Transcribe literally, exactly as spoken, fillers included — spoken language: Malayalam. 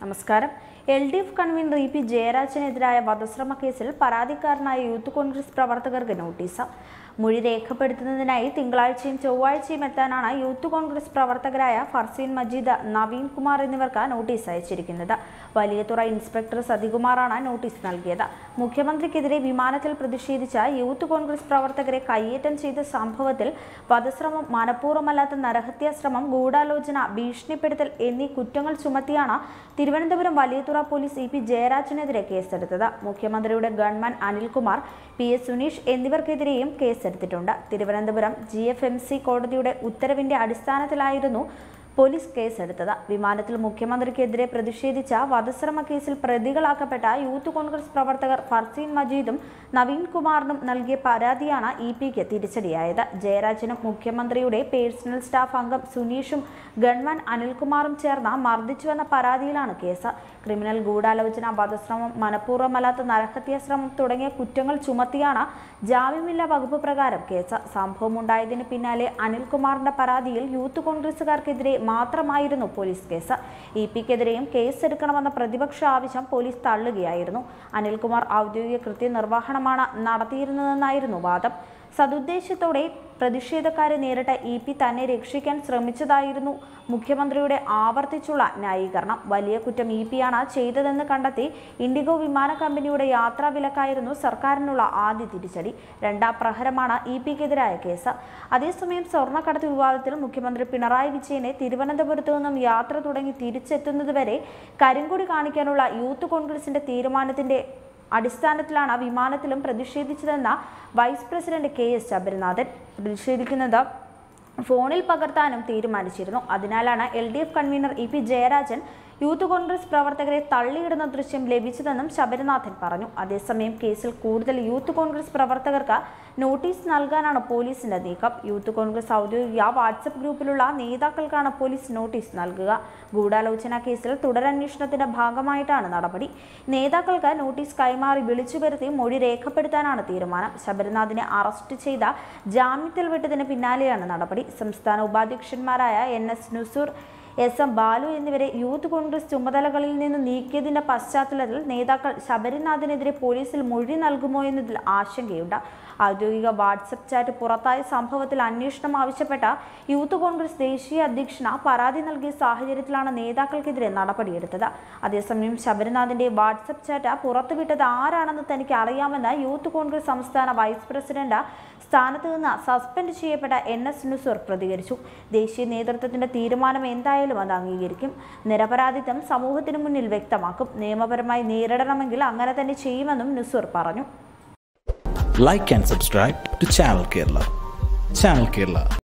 നമസ്കാരം. L D F convener E P ജയരാജനെതിരായ വധശ്രമ കേസിൽ പരാതിക്കാരനായ യൂത്ത് കോൺഗ്രസ് പ്രവർത്തകർക്ക് നോട്ടീസ്. മൊഴി രേഖപ്പെടുത്തുന്നതിനായി തിങ്കളാഴ്ചയും ചൊവ്വാഴ്ചയും എത്താനാണ് യൂത്ത് കോൺഗ്രസ് പ്രവർത്തകരായ ഫർസീൻ മജീദ്, നവീൻ കുമാർ എന്നിവർക്ക് നോട്ടീസ് അയച്ചിരിക്കുന്നത്. വലിയതുറ ഇൻസ്പെക്ടർ സതികുമാറാണ് നോട്ടീസ് നൽകിയത്. മുഖ്യമന്ത്രിക്കെതിരെ വിമാനത്തിൽ പ്രതിഷേധിച്ച യൂത്ത് കോൺഗ്രസ് പ്രവർത്തകരെ കയ്യേറ്റം ചെയ്ത സംഭവത്തിൽ വധശ്രമം, മനഃപൂർവ്വമല്ലാത്ത നരഹത്യാശ്രമം, ഗൂഢാലോചന, ഭീഷണിപ്പെടുത്തൽ എന്നീ കുറ്റങ്ങൾ ചുമത്തിയാണ് Thiruvananthapuram Valiyathura police E P ജയരാജനെതിരെ കേസെടുത്തത്. മുഖ്യമന്ത്രിയുടെ gunman Anilkumar, P S Suneesh എന്നിവർക്കെതിരെയും കേസെടുത്തിട്ടുണ്ട്. Thiruvananthapuram J F M C കോടതിയുടെ ഉത്തരവിന്റെ അടിസ്ഥാനത്തിലായിരുന്നു പോലീസ് കേസെടുത്തത്. വിമാനത്തിൽ മുഖ്യമന്ത്രിക്കെതിരെ പ്രതിഷേധിച്ച വധശ്രമ കേസിൽ പ്രതികളാക്കപ്പെട്ട യൂത്ത് കോൺഗ്രസ് പ്രവർത്തകർ ഫർസീൻ മജീദും നവീൻ കുമാറിനും നൽകിയ പരാതിയാണ് ഇ പിക്ക് തിരിച്ചടിയായത്. ജയരാജനും മുഖ്യമന്ത്രിയുടെ പേഴ്സണൽ സ്റ്റാഫ് അംഗം സുനീഷും ഗൺമാൻ അനിൽകുമാറും ചേർന്ന് മർദ്ദിച്ചുവെന്ന പരാതിയിലാണ് കേസ്. ക്രിമിനൽ ഗൂഢാലോചന, വധശ്രമം, മനഃപൂർവ്വമല്ലാത്ത നരഹത്യാശ്രമം തുടങ്ങിയ കുറ്റങ്ങൾ ചുമത്തിയാണ് ജാമ്യമില്ലാ വകുപ്പ് പ്രകാരം കേസ്. സംഭവമുണ്ടായതിന് പിന്നാലെ അനിൽകുമാറിന്റെ പരാതിയിൽ യൂത്ത് കോൺഗ്രസുകാർക്കെതിരെ മാത്രമായിരുന്നു പോലീസ് കേസ്. ഇ പിക്കെതിരെയും കേസെടുക്കണമെന്ന പ്രതിപക്ഷ ആവശ്യം പോലീസ് തള്ളുകയായിരുന്നു. അനിൽകുമാർ ഔദ്യോഗിക കൃത്യനിർവഹണമാണ് നടത്തിയിരുന്നതെന്നായിരുന്നു വാദം. സതുദ്ദേശത്തോടെ പ്രതിഷേധക്കാരെ നേരിട്ട ഇ പി തന്നെ രക്ഷിക്കാൻ ശ്രമിച്ചതായിരുന്നു മുഖ്യമന്ത്രിയുടെ ആവർത്തിച്ചുള്ള ന്യായീകരണം. വലിയ കുറ്റം ഇ പിയാണ് ചെയ്തതെന്ന് കണ്ടെത്തി ഇൻഡിഗോ വിമാന കമ്പനിയുടെ യാത്രാ വിലക്കായിരുന്നു സർക്കാരിനുള്ള ആദ്യ തിരിച്ചടി. രണ്ടാം പ്രഹരമാണ് ഇ പിക്കെതിരായ കേസ്. അതേസമയം സ്വർണ്ണക്കടത്ത് വിവാദത്തിൽ മുഖ്യമന്ത്രി പിണറായി വിജയനെ തിരുവനന്തപുരത്തു നിന്നും യാത്ര തുടങ്ങി തിരിച്ചെത്തുന്നതുവരെ കരിങ്കൊടി കാണിക്കാനുള്ള യൂത്ത് കോൺഗ്രസിന്റെ തീരുമാനത്തിന്റെ അടിസ്ഥാനത്തിലാണ് വിമാനത്തിലും പ്രതിഷേധിച്ചതെന്ന vice president K S Sabarinathan. പ്രതിഷേധിക്കുന്നത് ഫോണിൽ പകർത്താനും തീരുമാനിച്ചിരുന്നു. അതിനാലാണ് L D F convener E P Jayarajan Youth Congress പ്രവർത്തകരെ തള്ളിയിടുന്ന ദൃശ്യം ലഭിച്ചതെന്നും ശബരിനാഥൻ പറഞ്ഞു. അതേസമയം കേസിൽ കൂടുതൽ യൂത്ത് കോൺഗ്രസ് പ്രവർത്തകർക്ക് നോട്ടീസ് നൽകാനാണ് പോലീസിന്റെ നീക്കം. യൂത്ത് കോൺഗ്രസ് ഔദ്യോഗിക വാട്സപ്പ് ഗ്രൂപ്പിലുള്ള നേതാക്കൾക്കാണ് പോലീസ് നോട്ടീസ് നൽകുക. ഗൂഢാലോചന കേസിൽ തുടരന്വേഷണത്തിന്റെ ഭാഗമായിട്ടാണ് നടപടി. നേതാക്കൾക്ക് നോട്ടീസ് കൈമാറി വിളിച്ചു വരുത്തി മൊഴി രേഖപ്പെടുത്താനാണ് തീരുമാനം. ശബരിനാഥിനെ അറസ്റ്റ് ചെയ്ത ജാമ്യത്തിൽ വിട്ടതിന് പിന്നാലെയാണ് നടപടി. സംസ്ഥാന ഉപാധ്യക്ഷന്മാരായ N S Nusoor, S M Balu എന്നിവരെ യൂത്ത് കോൺഗ്രസ് ചുമതലകളിൽ നിന്ന് നീക്കിയതിന്റെ പശ്ചാത്തലത്തിൽ നേതാക്കൾ ശബരിനാഥിനെതിരെ പോലീസിൽ മൊഴി നൽകുമോ എന്നതിൽ ആശങ്കയുണ്ട്. ഔദ്യോഗിക വാട്സപ്പ് ചാറ്റ് പുറത്തായ സംഭവത്തിൽ അന്വേഷണം ആവശ്യപ്പെട്ട യൂത്ത് കോൺഗ്രസ് ദേശീയ അധ്യക്ഷന് പരാതി നൽകിയ സാഹചര്യത്തിലാണ് നേതാക്കൾക്കെതിരെ നടപടിയെടുത്തത്. അതേസമയം ശബരിനാഥിന്റെ വാട്സപ്പ് ചാറ്റ് പുറത്തുവിട്ടത് ആരാണെന്ന് തനിക്ക് അറിയാമെന്ന് യൂത്ത് കോൺഗ്രസ് സംസ്ഥാന വൈസ് പ്രസിഡന്റ് സ്ഥാനത്ത് നിന്ന് സസ്പെൻഡ് ചെയ്യപ്പെട്ട എൻ എസ് നുസൂർ പ്രതികരിച്ചു. ദേശീയ നേതൃത്വത്തിന്റെ തീരുമാനം എന്തായാലും അത് അംഗീകരിക്കും. നിരപരാധിത്വം സമൂഹത്തിന് മുന്നിൽ വ്യക്തമാക്കും. നിയമപരമായി നേരിടണമെങ്കിൽ അങ്ങനെ തന്നെ ചെയ്യുമെന്നും നുസൂർ പറഞ്ഞു. Like and subscribe to Channel Kerala. Channel Kerala,